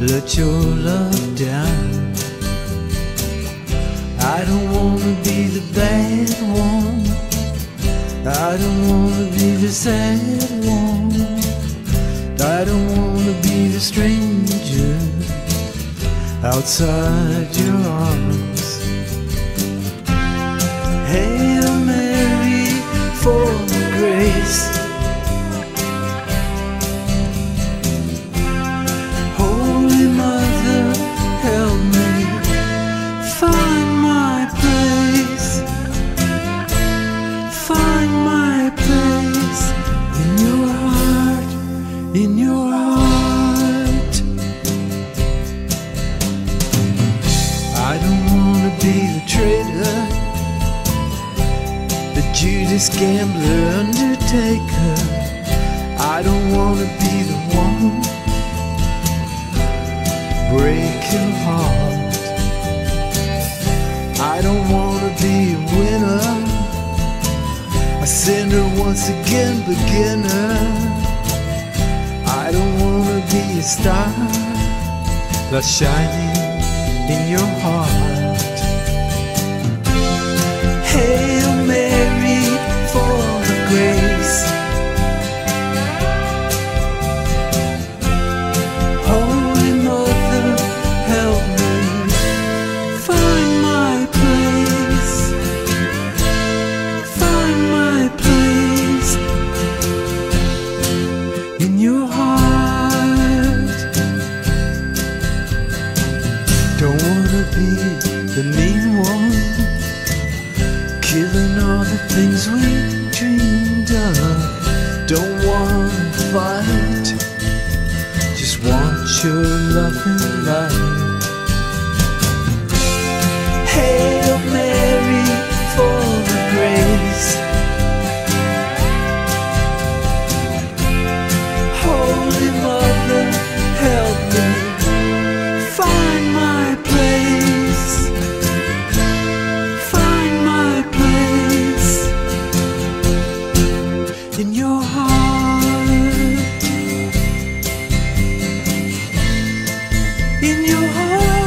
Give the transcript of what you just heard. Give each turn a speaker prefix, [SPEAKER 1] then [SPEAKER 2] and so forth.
[SPEAKER 1] let your love down. I don't wanna be the bad one, I don't wanna be the sad one, I don't wanna be the stranger outside your arms. Hail Mary, full of grace, Holy Mother, help me find my place, find my place in your heart, in your heart. I don't wanna be the traitor, the Judas gambler, undertaker. I don't wanna be the one break your heart. I don't wanna be a winner, a sinner once again, beginner. I don't wanna be a star that's shining in your heart. Hail Mary, full of grace, Holy Mother, help me find my place, find my place in your heart. Don't wanna be the mean one, killing all the things we dreamed of. Don't wanna fight, just want your loving light. Hail Mary, full of grace, Holy Mother, help me find my place, find my place in your heart, in your heart.